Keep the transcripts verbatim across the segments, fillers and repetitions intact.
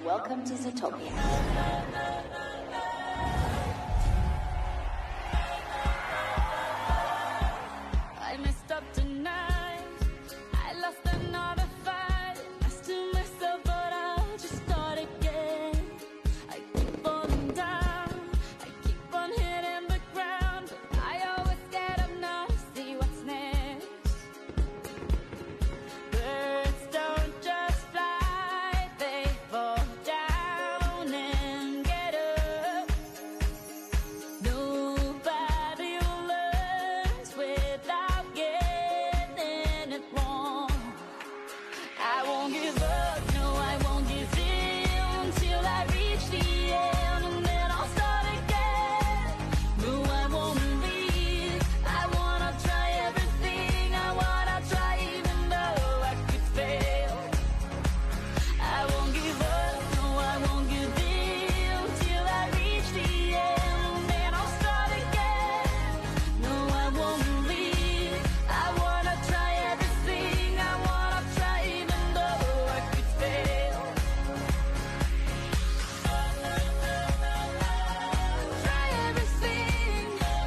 Welcome to Zootopia. I messed up tonight. I lost another fight. I still myself, but I'll just start again. I keep falling down. I keep on hitting the ground. But I always get up now to see what's next. Birds don't just fly, they fall down and get up. Nobody learns without getting it wrong. I won't give up, no, I won't give in till I reach the end, and then I'll start again. No, I won't leave. I wanna try everything. I wanna try even though I could fail. I won't give up, no, I won't give in till I reach the end, and then I'll start again. No, I won't leave. I wanna try everything. I wanna try even though I could fail. Try everything.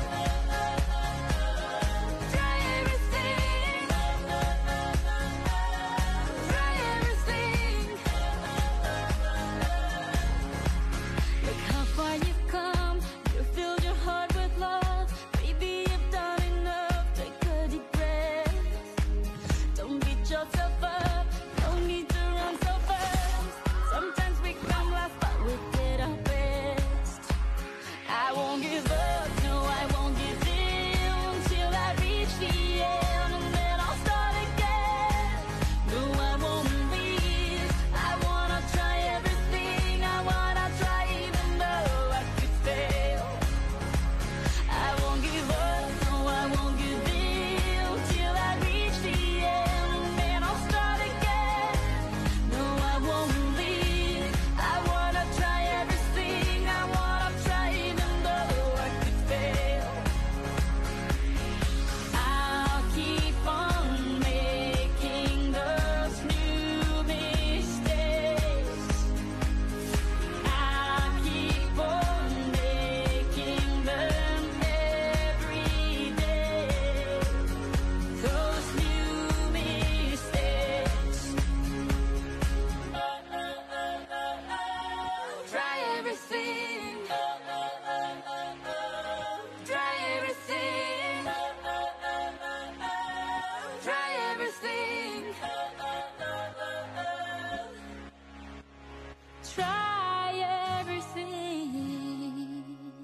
Try everything. Try everything. Look how far you've come. You filled your heart with love. Baby, you've done enough. Take a deep breath. Don't beat yourself up. No need to run so fast. Sometimes we come last, but we did our best. I won't give up, no, I won't give in till I reach the end, and then I'll start again. No, I won't leave. I wanna try everything. I wanna try even though I could fail. I won't give up, no, I won't give in till I reach the end, and then I'll start again. No, I won't leave. I wanna try everything. I wanna try even though I could fail. I'll keep on making those new mistakes. I'll keep on making them every day. Those new mistakes. Try everything. Try everything. Try everything. Try everything.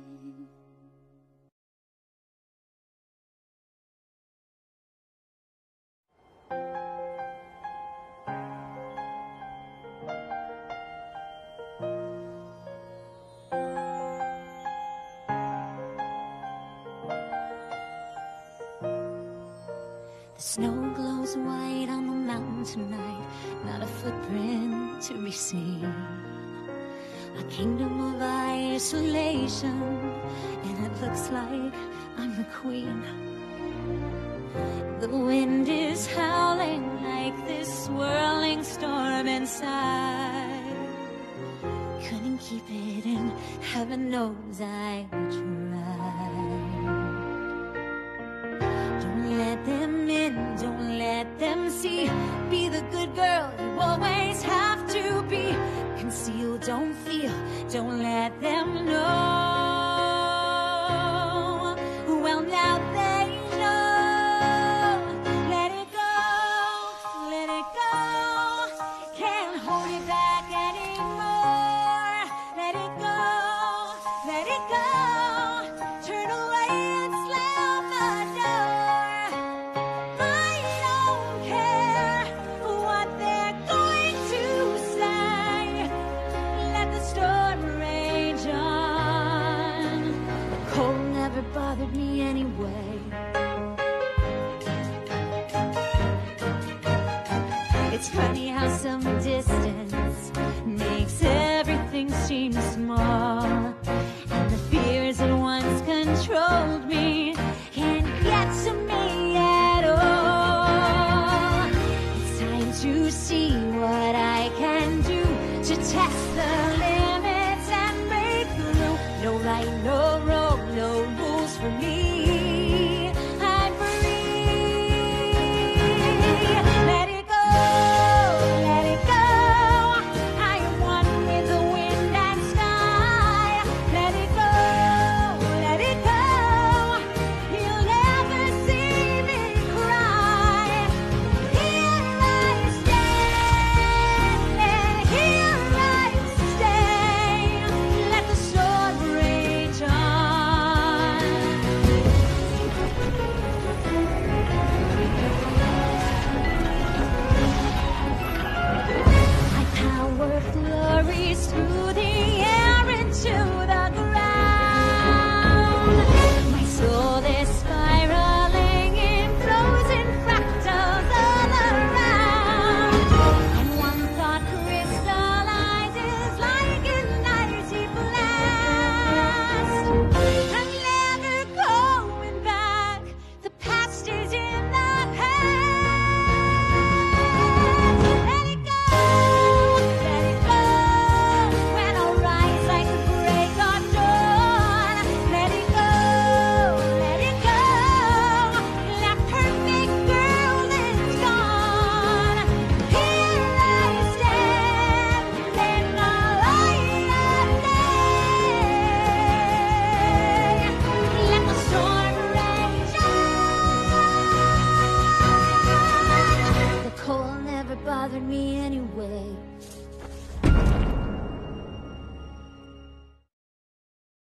The snow glows white on the mountain tonight, not a footprint to be seen. A kingdom of isolation, and it looks like I'm the queen. The wind is howling like this swirling storm inside. Couldn't keep it in, heaven knows I tried. Don't let them in, don't let them see. Be the good girl you always have to be. Conceal, don't feel, don't let them know. Well, now they know. Let it go, let it go. Can't hold it back anymore. Let it go, let it go. Turn away and slam the door. I don't care what they're going to say. Let the storm rage on. Cold never bothered me anyway. It's funny how some distance makes everything seem small, and the fears that once controlled me can't get to me at all. It's time to see what I can do to test the limits and break through. No right, no wrong, no rules for me. I'm free. Let it go, let it go. I am one with the wind and sky. Let it go, let it go. You'll never see me cry. Here I stand, here I stay. Let the storm rage on. My power flurries through